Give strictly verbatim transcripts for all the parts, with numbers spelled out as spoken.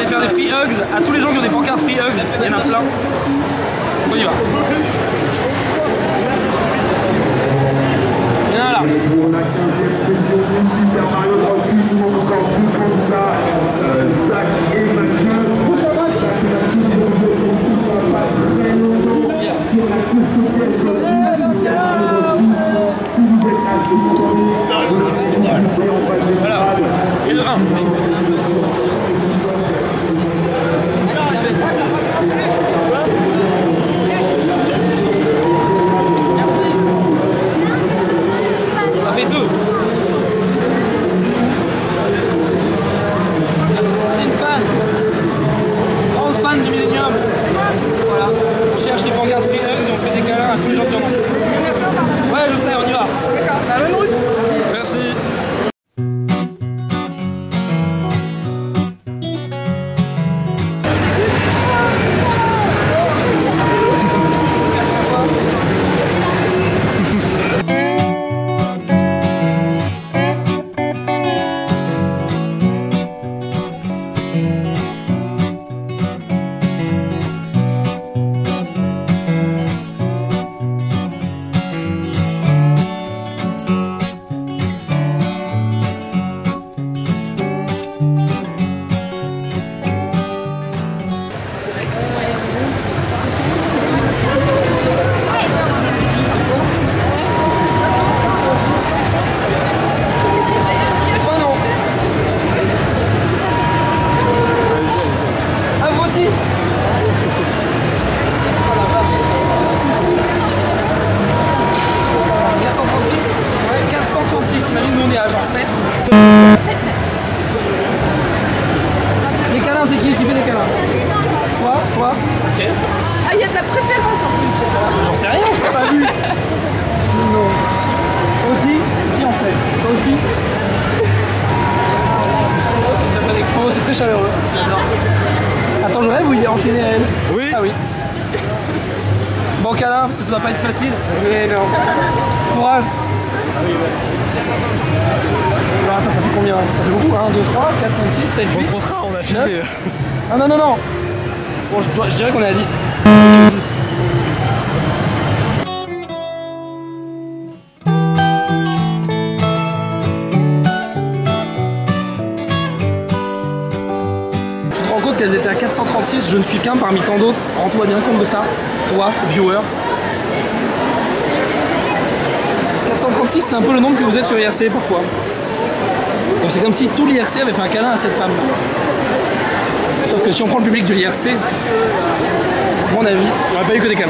aller faire des free hugs à tous les gens qui ont des pancartes free hugs. Il y en a plein. On y va. Il y en a là. Voilà. Et le un. On a fait deux. C'est une fan. Grande fan du Millennium. Voilà. On cherche les pancartes free hugs et on fait des câlins à tous les gens qui en ont. Ouais, je sais, on y va. D'accord, la bonne route. Merci. Les câlins, c'est qui qui fait des câlins? Toi? Toi? Ok. Ah, il y a de la préférence en plus. J'en sais rien, je t'ai pas vu. Non. Toi aussi? Qui en fait? Toi aussi? T'as pas d'expo, c'est très chaleureux. J'adore. Attends, je rêve ou il est enchaîné à elle? Oui. Ah oui. Bon câlin, parce que ça doit pas être facile. Mais non. Courage. Alors attends, ça fait combien? Ça fait beaucoup? un, deux, trois, quatre, cinq, six, sept, huit. Au contraire, on a filmé. Ah non, non, non. Bon, je, dois, je dirais qu'on est à dix. Tu te rends compte qu'elles étaient à quatre cent trente-six, je ne suis qu'un parmi tant d'autres. Rends-toi bien compte de ça, toi, viewer. quatre cent trente-six, c'est un peu le nombre que vous êtes sur I R C parfois. Donc c'est comme si tout l'I R C avait fait un câlin à cette femme. Sauf que si on prend le public de l'I R C, à mon avis, il n'y aurait pas eu que des câlins.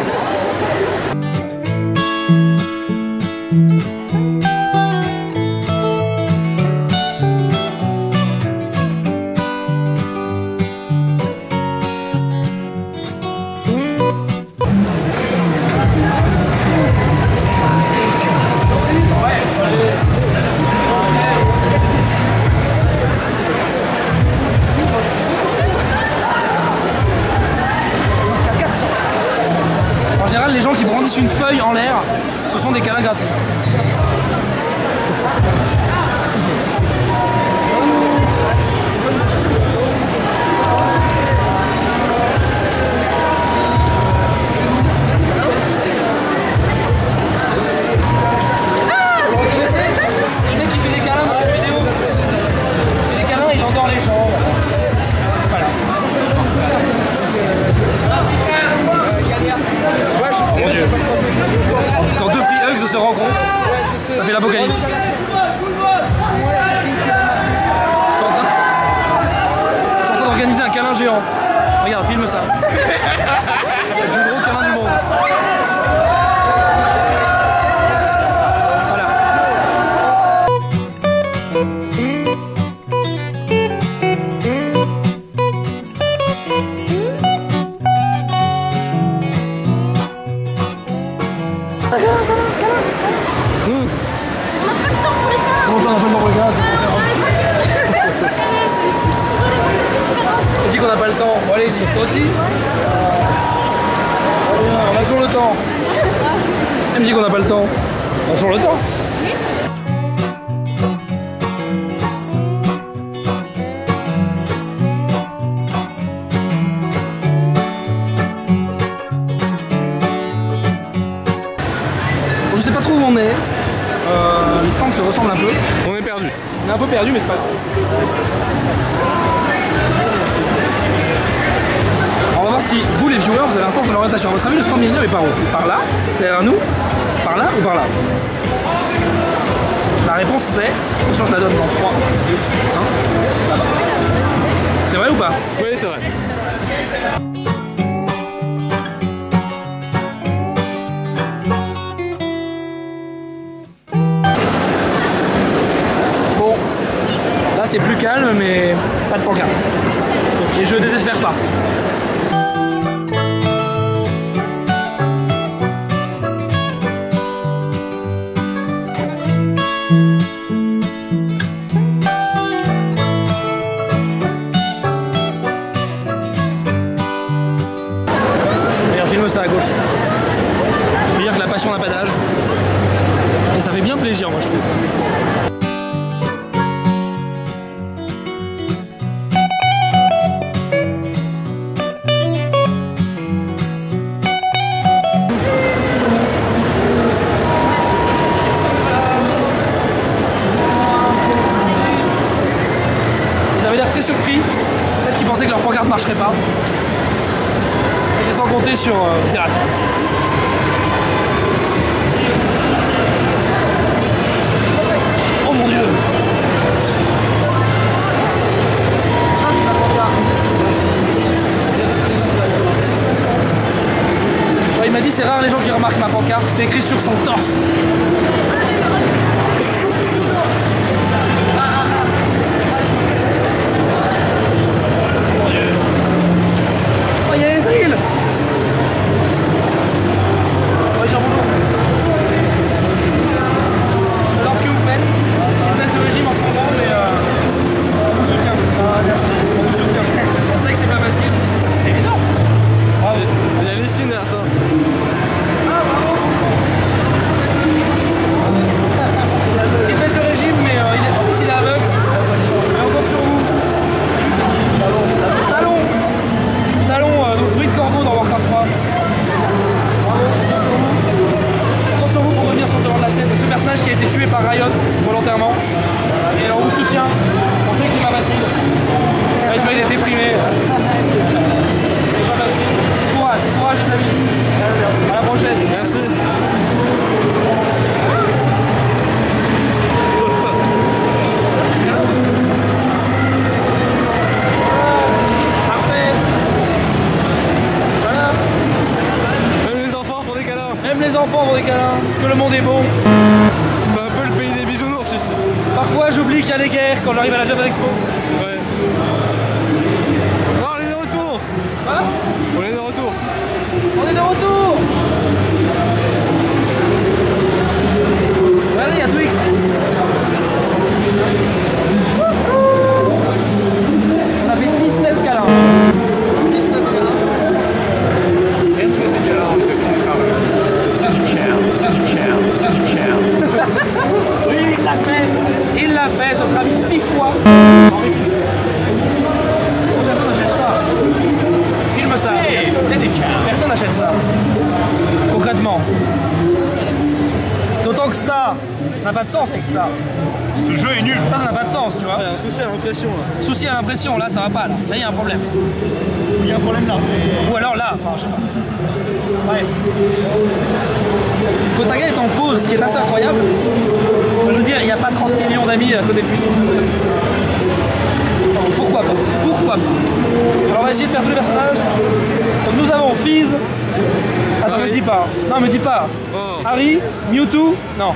En général, les gens qui brandissent une feuille en l'air, ce sont des câlins gratuits. Vous le reconnaissez? C'est le mec qui fait des câlins dans les jeux vidéo. Il fait des câlins, il endort les gens. Voilà. Mon Dieu. Quand deux free hugs se rencontrent, ça fait l'apocalypse. Ils sont en train, ils sont en train d'organiser un câlin géant. Regarde, filme ça. Le plus gros câlin du monde. Voilà. Comment ça, on a pas le temps pour les gars? On dit qu'on n'a pas le temps. Bon, allez-y. Toi aussi? On a toujours le temps. Elle me dit qu'on n'a pas le temps. On a toujours le temps. On est un peu perdu, mais c'est pas grave. Alors, on va voir si vous, les viewers, vous avez un sens de l'orientation. À votre avis, le stand millénaire est par où? Par là? Derrière nous? Par là ou par là? La réponse c'est... Attention, je la donne dans trois, deux, un. Là-bas. C'est vrai ou pas? Oui, c'est vrai. Bon, là c'est plus calme, mais pas de pancarte. Et je désespère pas. Filme ça à gauche. Je veux dire que la passion n'a pas d'âge. Et ça fait bien plaisir, moi je trouve. Ils avaient l'air très surpris. Peut-être qu'ils pensaient que leur pancarte marcherait pas. Sans compter sur euh, Zerat. Oh mon dieu! Ouais, il m'a dit c'est rare les gens qui remarquent ma pancarte, c'était écrit sur son torse. Oh, il y a Ezreal! Alors ce que vous faites, c'est une place de régime en ce moment, mais euh, on vous soutient. Ah, merci. On vous soutient. On sait que c'est pas facile. C'est énorme. Ah oui. Il y a les signes derrière toi. Ah bravo. Petite baisse de régime, mais euh, il est, en plus il est aveugle. Mais on compte sur vous. Talon. Talon, euh, donc bruit de corbeau dans Warcraft trois. Sur vous pour revenir sur le devant de la scène. Donc ce personnage qui a été tué par Riot volontairement. Et on vous soutient. On sait que c'est pas facile. Ouais, il est déprimé. C'est pas facile. Courage, courage les amis. Merci. À la prochaine. Merci. Parfait. Voilà. Même les enfants font des câlins. Même les enfants font des câlins. Que le monde est beau. C'est un peu le pays des bisounours ici. Parfois j'oublie qu'il y a des guerres quand on arrive à la Japan Expo. Ouais. Oh, on est de retour. Hein? On est de retour. On est de retour. Regardez, il y a Twix. Ça fait dix-sept câlins. dix-sept câlins. Est-ce que c'est câlin? C'était du care, c'était du care, c'était du care. Oui, il l'a fait. Il l'a fait. Ce sera mis six fois. Personne n'achète ça. Filme ça. Personne n'achète ça. Concrètement. D'autant que ça n'a pas de sens avec ça. Ce jeu est nul. Ça, ça n'a pas de sens, tu vois. Il y a un souci à l'impression là. Souci à l'impression, là, ça va pas, là. Là, il y a un problème. Il y a un problème là, mais... Ou alors là, enfin, je sais pas. Bref. Gotaga est en pause, ce qui est assez incroyable. Enfin, je veux dire, il n'y a pas trente millions d'amis à côté de lui. Pourquoi pas? Pourquoi pas? Alors, on va essayer de faire tous les personnages. Donc, nous avons Fizz. Attends, me dis pas. Non, me dis pas. Oh. Harry, Mewtwo. Non.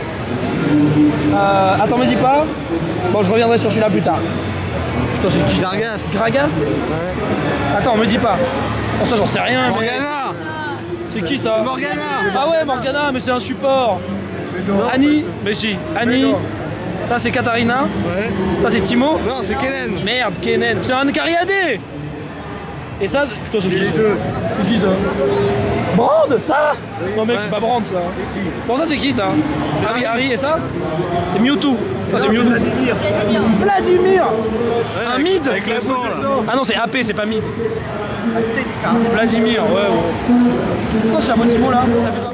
Euh, attends, me dis pas. Bon, je reviendrai sur celui-là plus tard. Putain, c'est qui? Gragas. Gragas? Ouais. Attends, me dis pas. Bon, ça, j'en sais rien. Mais... Morgana. C'est qui ça? Morgana. Ah ouais, Morgana, mais c'est un support. Annie? Mais si. Annie. Ça, c'est Katarina. Ouais. Ça, c'est Timo. Non, c'est Kennen. Merde, Kennen. C'est un Cariadé. Et ça, putain, c'est qui ça? C'est qui ça? Brand, ça? Non mec, Ouais. c'est pas Brand ça. Si. Bon, ça c'est qui ça? Harry, Harry et ça? C'est Mewtwo. Ça c'est Non, Mewtwo. Vladimir. Vladimir. Ouais, Un avec- mid? Avec le sang là. Ah non, c'est A P, c'est pas mid. Vladimir, ouais, ouais. C'est quoi ce chapeau Timo là?